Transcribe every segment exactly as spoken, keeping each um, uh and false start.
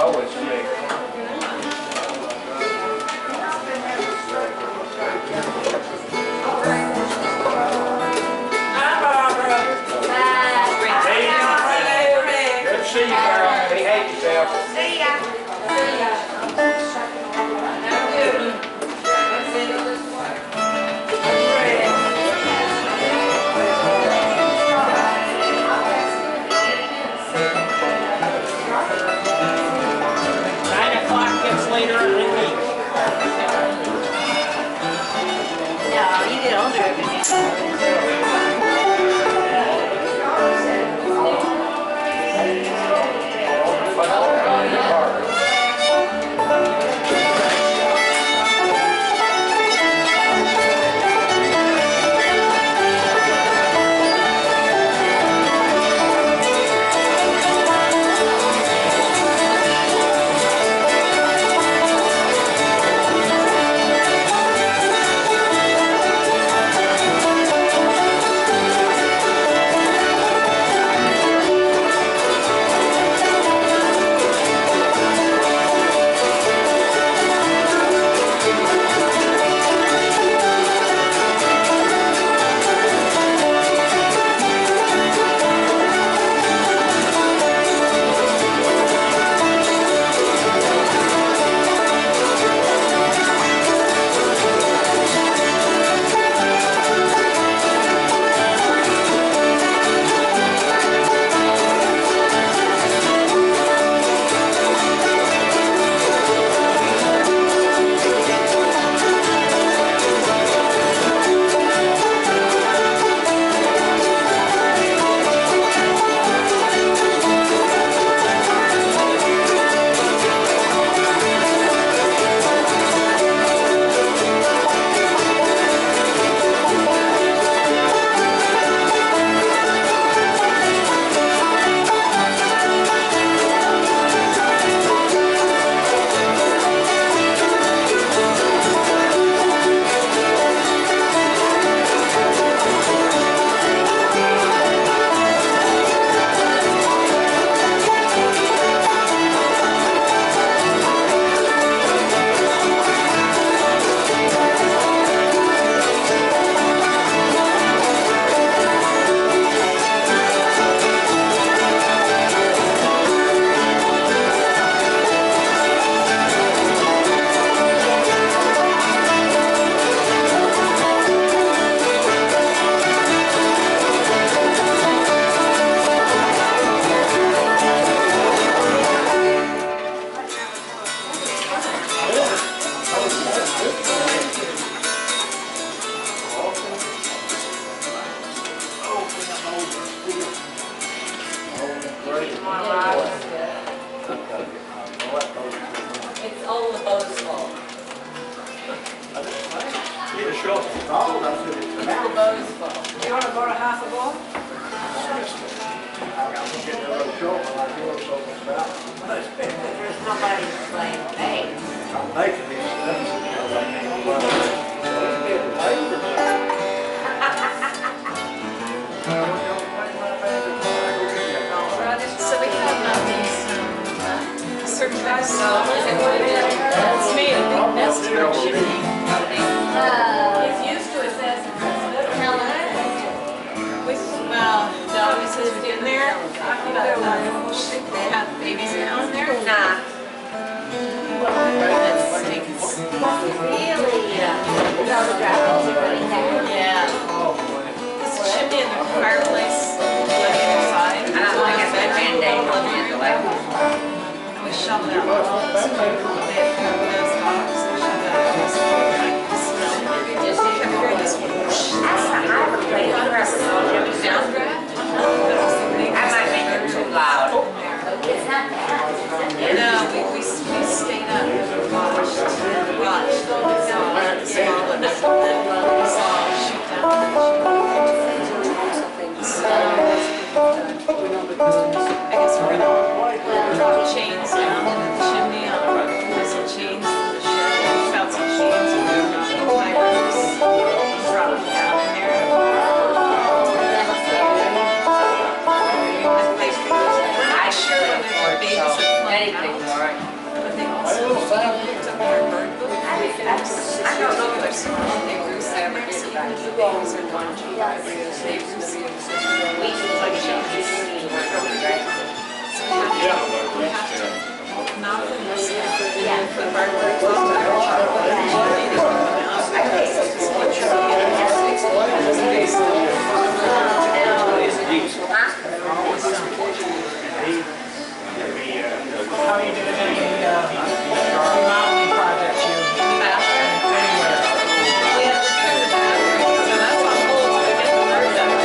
Oh, it's big. Hi, Barbara. Hi. Hey, good to see you, girl. Behave yourself. See ya. See ya. Nine o'clock gets later in the week. No, you get older every It's all the boat's fault. Need a short ball, that's what it's It's the about. boat's fault. You want to borrow half a ball? I'm getting a little short when I do something about. There's nobody to blame. Hey. I'm making these things because I can't run. So it's getting paid or something. So we have um, these um, certain kinds of dollars that we It's made a big mess for shipping. He's used to it, says it's We, well, no, he says in there, but um, they have babies now in there. Nah. That stinks. Really? With all the dragons you're running there? Yeah. This chimney in the fireplace, living inside. I don't think it's that Band-Aid on the other way. And we shoveled out logs. They had those logs. We shoveled out logs. Just Have you heard this one? That's not I would play forever. Downdraft? I might make it too loud. It's not bad. No, we, we, we stayed up and watched, watched, saw the small and then we saw shoot down. So, I guess we're gonna drop chains down into the chimney babies are one, two, five years, six, seven, six, seven. We should like show this scene where it was right. We have to knock them this out, and then put hardware close to our chocolate. And she needed to come out. I think it's just one try. How are you doing any uh, remodeling projects you anywhere? We have to turn the bathroom, so that's on hold to get the bird done.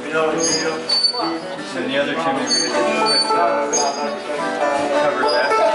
And the other chimney we did with uh, covered that.